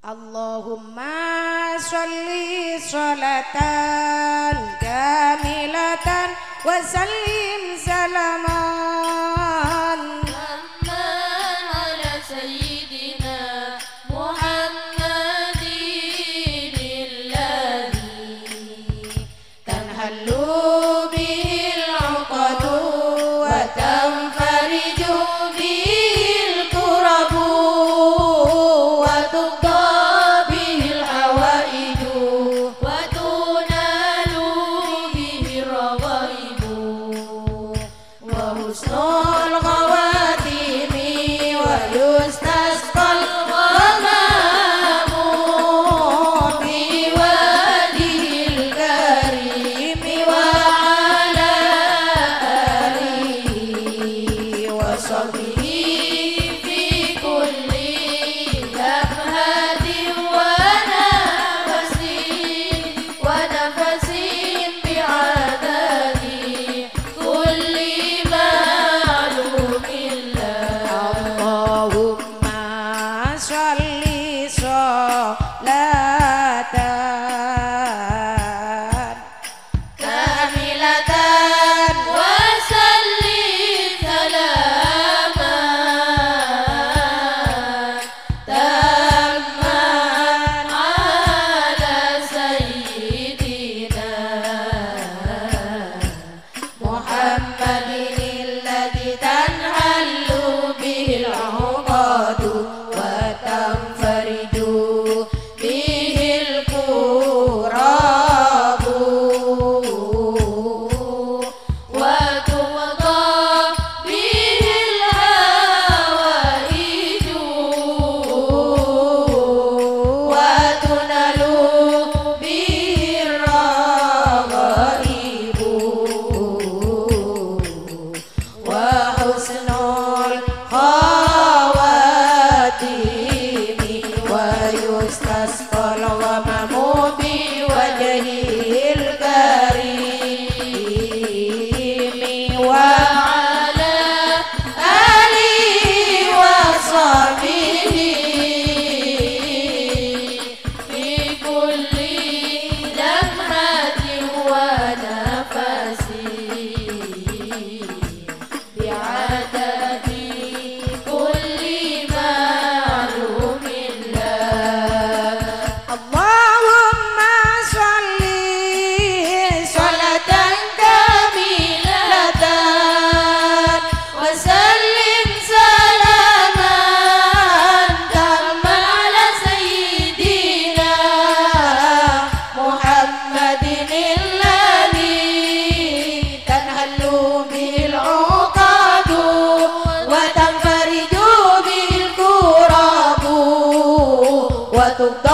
Allahumma sholli sholatan kamilatan wa sallim salaman ala sayyidina Muhammadin alladhi tanhallu bihil 'uqadu wa tanfariju bihil kurabu wa tuqda bihil hawaiju wa tunalu bihi rawaibu wa husnul khawatimi wa yustasqal ghamamu bi wajhil karimi wa ala alihi wa sahbihi fi kulli lamhatin wa nafasin bi'adadi kulli ma'lumin Allahumma sholli sholatan kamilatan wa sallim salaman tamman ala sayyidina Muhammadin alladhi tanhallu bihil 'uqadu wa tanfariju bihil kurabu wa tuqda bihil hawaiju wa tunalu bihir raghaibu wa husnul khawatimi wa yustasqal ghamamu bi wajhil karimi wa ala alihi wa sahbihi fi kulli lamhatin wa nafasin bi'adadi kulli ma'lumin Allahumma sholli sholatan kamilatan wa sallim salaman tamman ala sayyidina Muhammadin alladhi tanhallu bil 'uqadu wa tanfariju bil kurabu wa tuqda